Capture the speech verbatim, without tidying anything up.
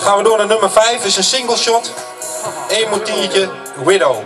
Gaan we door naar nummer vijf, is een single shot. Eén mortiertje, Widow.